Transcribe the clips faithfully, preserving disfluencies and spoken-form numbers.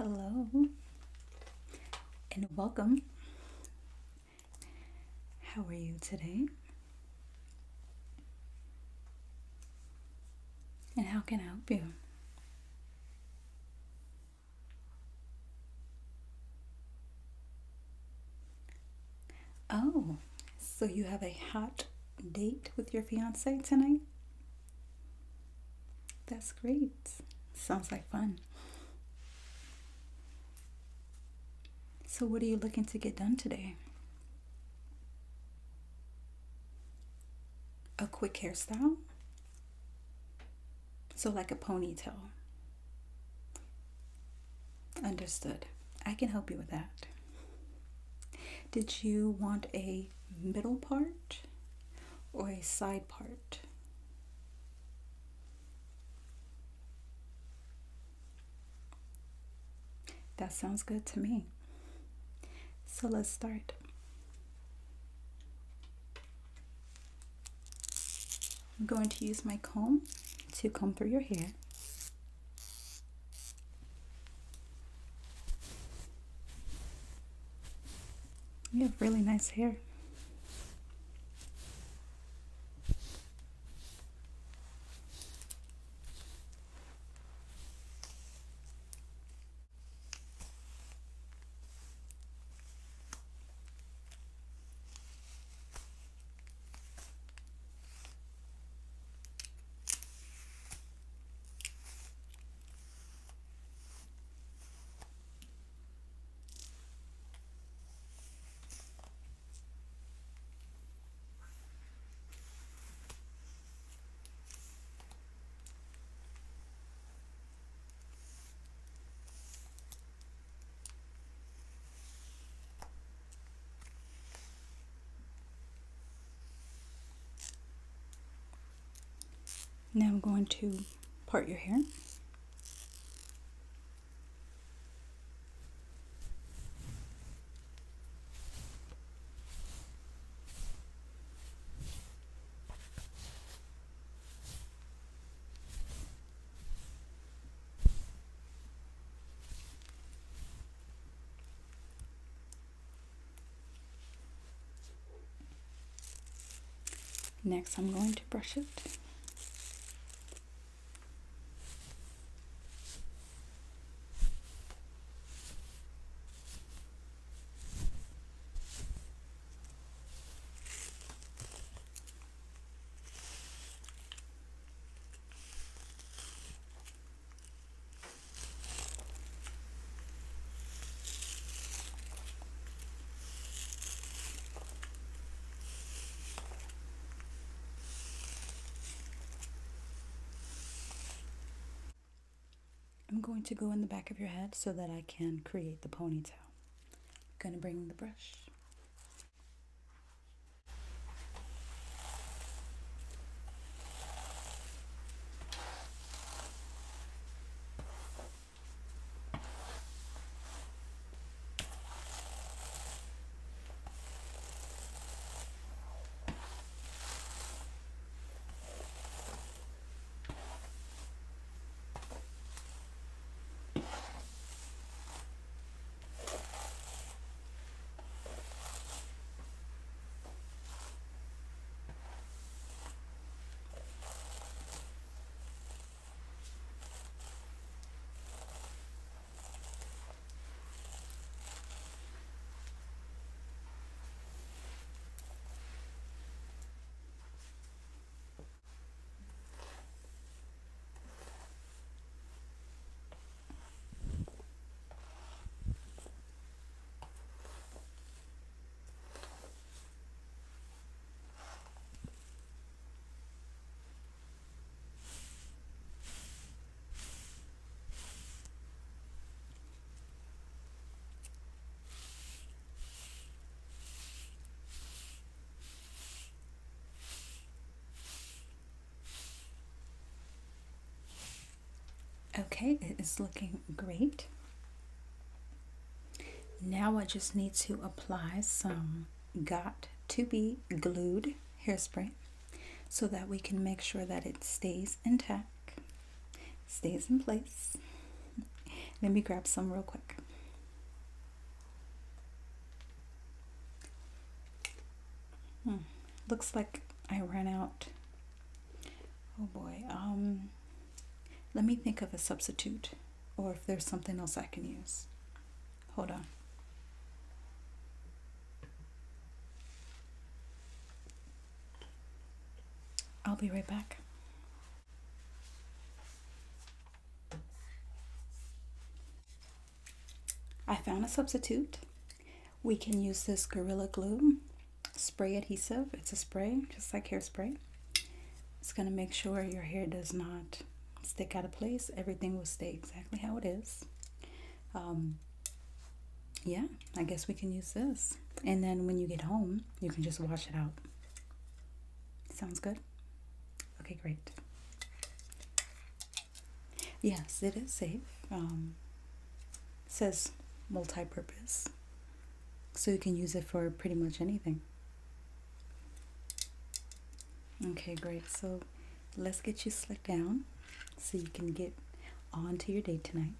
Hello and welcome. How are you today? And how can I help you? Oh, so you have a hot date with your fiance tonight? That's great. Sounds like fun. So, what are you looking to get done today? A quick hairstyle? So, like a ponytail. Understood. I can help you with that. Did you want a middle part or a side part? That sounds good to me. So let's start. I'm going to use my comb to comb through your hair. You have really nice hair. Now I'm going to part your hair. Next, I'm going to brush it. I'm going to go in the back of your head so that I can create the ponytail. I'm going to bring the brush. Okay, it is looking great. Now I just need to apply some got to be glued hairspray so that we can make sure that it stays intact, stays in place. Let me grab some real quick. Hmm. Looks like I ran out. Oh boy. Um, let me think of a substitute, or if there's something else I can use. Hold on. I'll be right back. I found a substitute. We can use this Gorilla Glue spray adhesive. It's a spray, just like hairspray. It's going to make sure your hair does not stick out of place. Everything will stay exactly how it is. Um, yeah, I guess we can use this. And then when you get home, you can just wash it out. Sounds good? Okay, great. Yes, it is safe. Um, it says multi-purpose, so you can use it for pretty much anything. Okay, great. So let's get you slicked down so you can get on to your day tonight.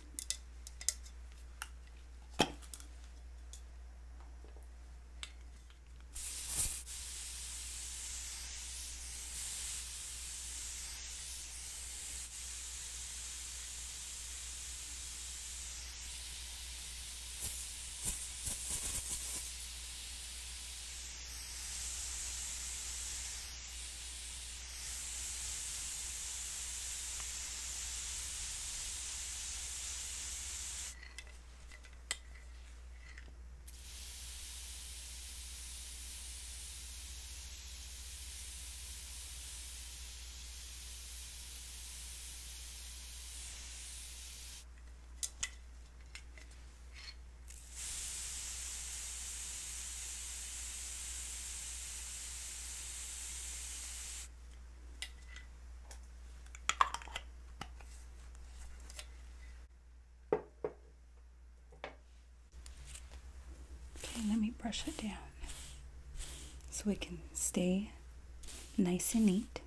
Let me brush it down so it can stay nice and neat.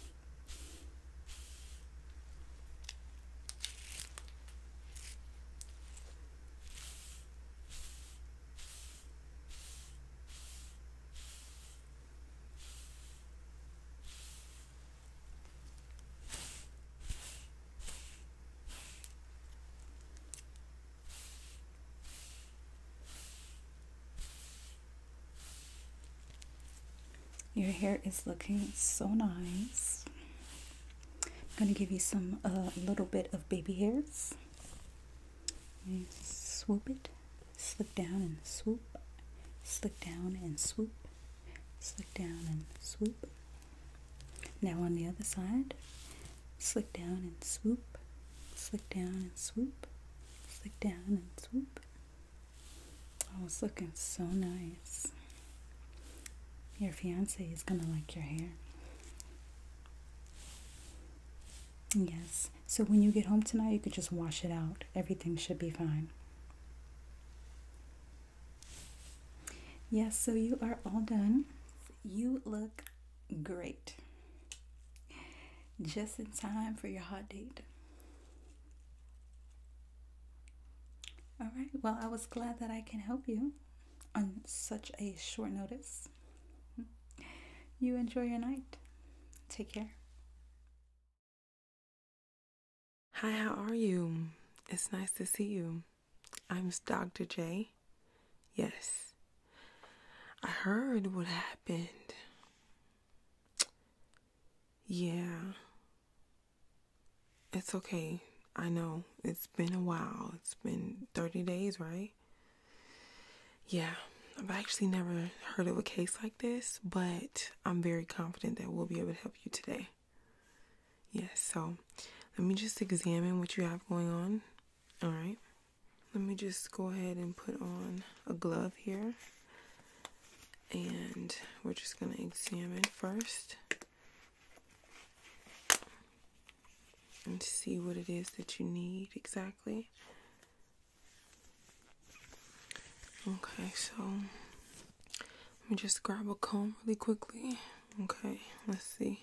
Your hair is looking so nice. I'm going to give you some, a uh, little bit of baby hairs. You swoop it, slick down and swoop, slick down and swoop, slick down and swoop. Now on the other side, slick down and swoop, slick down and swoop, slick down and swoop. Oh, it's looking so nice. Your fiance is gonna like your hair. Yes. So when you get home tonight, you could just wash it out. Everything should be fine. Yes, so you are all done. You look great. Just in time for your hot date. All right. Well, I was glad that I can help you on such a short notice. You enjoy your night. Take care. Hi, how are you? It's nice to see you. I'm Doctor J. Yes. I heard what happened. Yeah. It's okay. I know. It's been a while. It's been thirty days, right? Yeah. I've actually never heard of a case like this, but I'm very confident that we'll be able to help you today. Yes, so let me just examine what you have going on. All right. Let me just go ahead and put on a glove here. And we're just going to examine first and see what it is that you need exactly. Okay, so let me just grab a comb really quickly. Okay, let's see.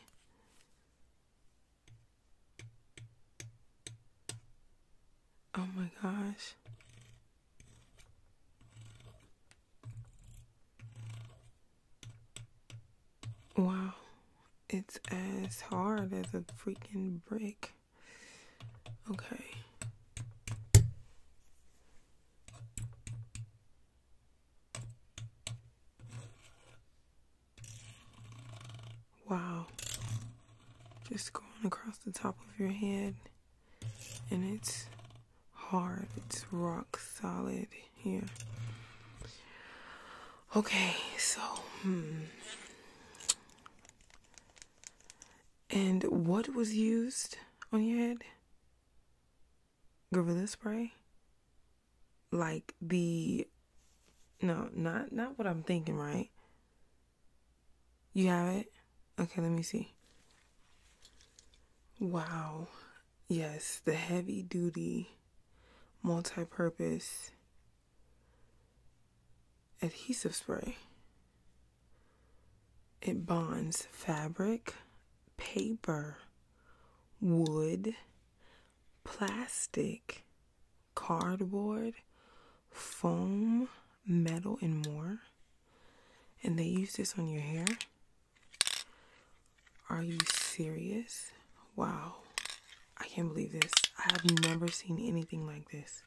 Oh my gosh. Wow. It's as hard as a freaking brick. Okay. Wow. Just going across the top of your head. And it's hard. It's rock solid here. Okay, so, hmm. And what was used on your head? Gorilla spray? Like the, no, not, not what I'm thinking, right? You have it? Okay, let me see. Wow. Yes, the heavy duty, multi-purpose adhesive spray. It bonds fabric, paper, wood, plastic, cardboard, foam, metal, and more. And they use this on your hair? Are you serious? Wow. I can't believe this. I have never seen anything like this.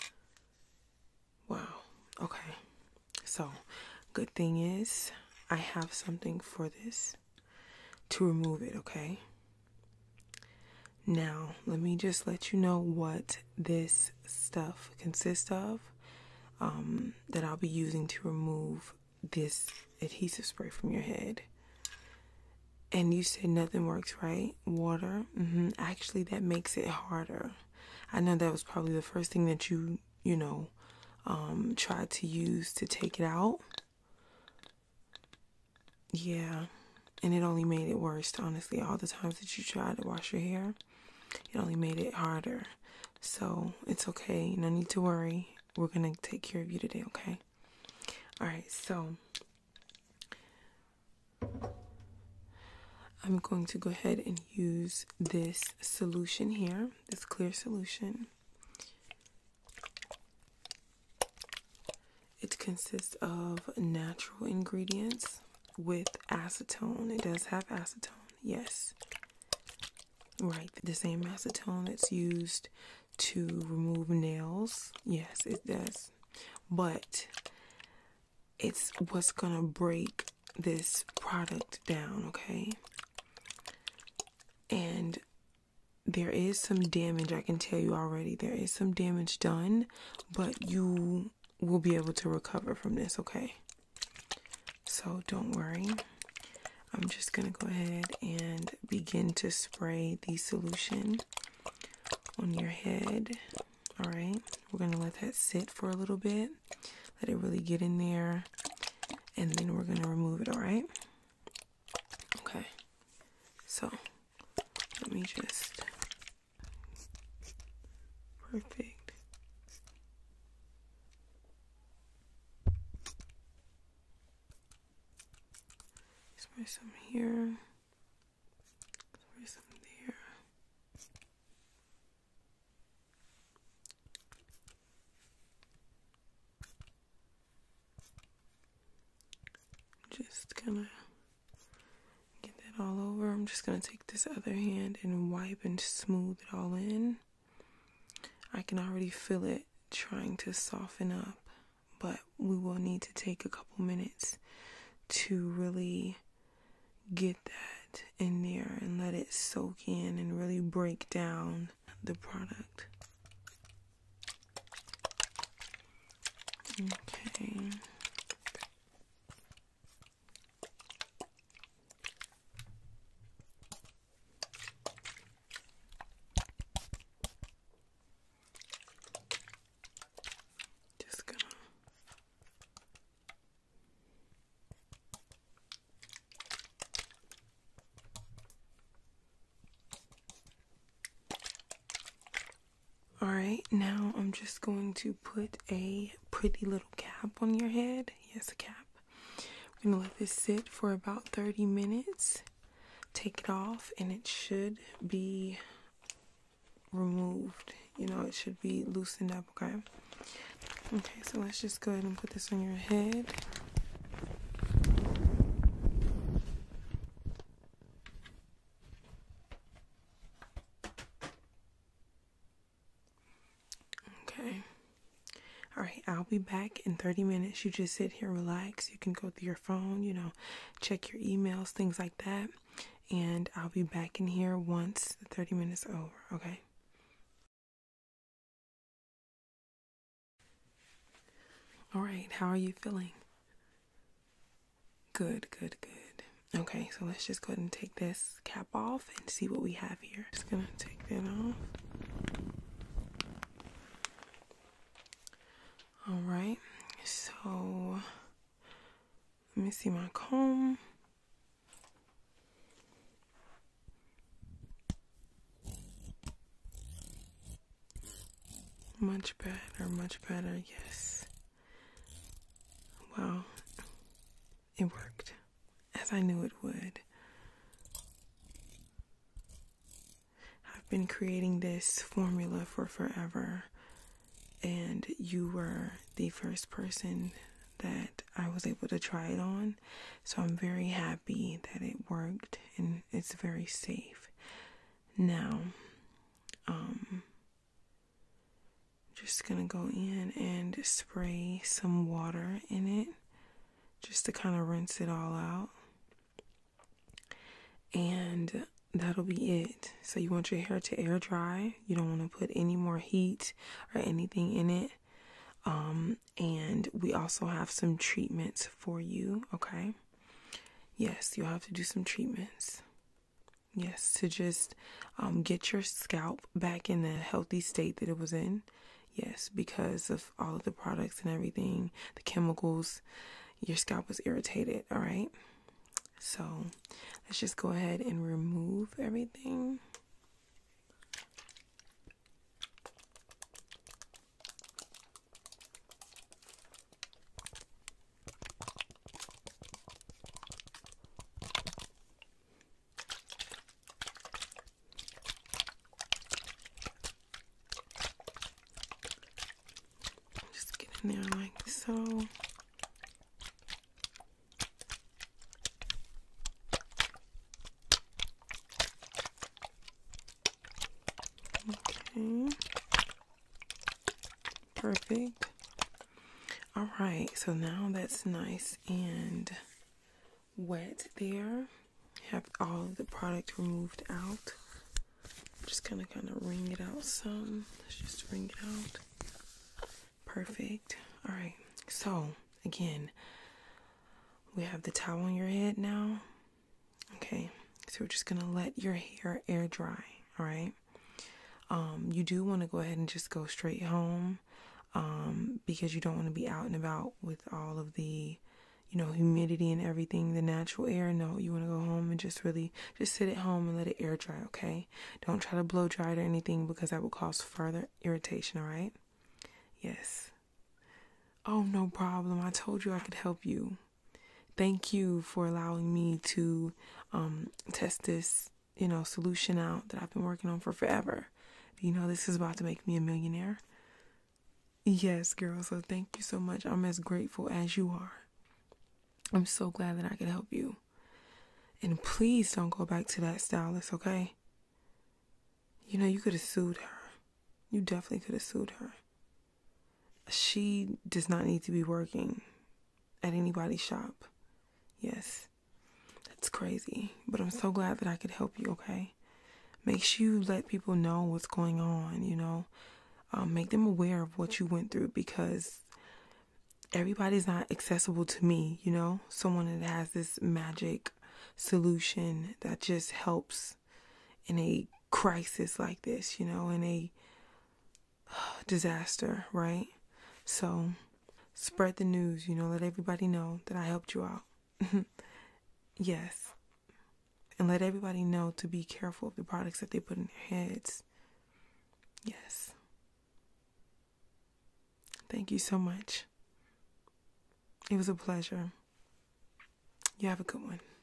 Wow. Okay. So, good thing is, I have something for this to remove it, okay? Now, let me just let you know what this stuff consists of um, that I'll be using to remove this adhesive spray from your head. And you said nothing works, right? Water? Mm-hmm. Actually, that makes it harder. I know that was probably the first thing that you, you know, um, tried to use to take it out. Yeah. And it only made it worse, honestly. All the times that you tried to wash your hair, it only made it harder. So, it's okay. No need to worry. We're going to take care of you today, okay? All right, so I'm going to go ahead and use this solution here, this clear solution. It consists of natural ingredients with acetone. It does have acetone, yes. Right, the same acetone that's used to remove nails. Yes, it does. But it's what's gonna break this product down, okay? And there is some damage, I can tell you already. There is some damage done, but you will be able to recover from this, okay? So don't worry. I'm just gonna go ahead and begin to spray the solution on your head. All right, we're gonna let that sit for a little bit, let it really get in there, and then we're gonna remove it. All right. Okay. So let me just perfect. Spray some here. Spray some there. Just gonna get that all over. I'm just gonna take this other hand and wipe and smooth it all in. I can already feel it trying to soften up, but we will need to take a couple minutes to really get that in there and let it soak in and really break down the product. Okay. Just gonna All right, now I'm just going to put a pretty little cap on your head. Yes, a cap. We're gonna let this sit for about thirty minutes. Take it off and it should be removed you know, it should be loosened up, okay? Okay, so let's just go ahead and put this on your head. Okay. All right, I'll be back in thirty minutes. You just sit here, relax. You can go through your phone, you know, check your emails, things like that. And I'll be back in here once the thirty minutes are over, okay? All right, how are you feeling? Good, good, good. Okay, so let's just go ahead and take this cap off and see what we have here. Just gonna take that off. All right, so let me see my comb. Much better, much better, yes. Wow, it worked, as I knew it would. I've been creating this formula for forever, and you were the first person that I was able to try it on, so I'm very happy that it worked, and it's very safe. Now, um... just gonna go in and spray some water in it just to kind of rinse it all out, and that'll be it. So you want your hair to air dry. You don't want to put any more heat or anything in it. Um, and we also have some treatments for you, okay? Yes, you'll have to do some treatments. Yes, to just um, get your scalp back in the healthy state that it was in. Yes, because of all of the products and everything, the chemicals, your scalp was irritated, all right? So let's just go ahead and remove everything. Just get in there like so. Okay. Perfect. All right, so now that's nice and wet there. Have all of the product removed out. Just gonna kind of wring it out some. Let's just wring it out. Perfect. All right, so again, we have the towel on your head now. Okay, so we're just gonna let your hair air dry. All right. Um, you do want to go ahead and just go straight home, um, because you don't want to be out and about with all of the, you know, humidity and everything, the natural air. No, you want to go home and just really just sit at home and let it air dry, okay? Don't try to blow dry it or anything because that will cause further irritation, all right? Yes. Oh, no problem. I told you I could help you. Thank you for allowing me to um, test this, you know, solution out that I've been working on for forever. You know, this is about to make me a millionaire. Yes, girl. So thank you so much. I'm as grateful as you are. I'm so glad that I could help you. And please don't go back to that stylist, okay? You know, you could have sued her. You definitely could have sued her. She does not need to be working at anybody's shop. Yes. That's crazy. But I'm so glad that I could help you, okay? Make sure you let people know what's going on, you know. Um, make them aware of what you went through because everybody's not accessible to me, you know. Someone that has this magic solution that just helps in a crisis like this, you know, in a uh, disaster, right? So spread the news, you know, let everybody know that I helped you out. Yes. And let everybody know to be careful of the products that they put in their heads. Yes. Thank you so much. It was a pleasure. You have a good one.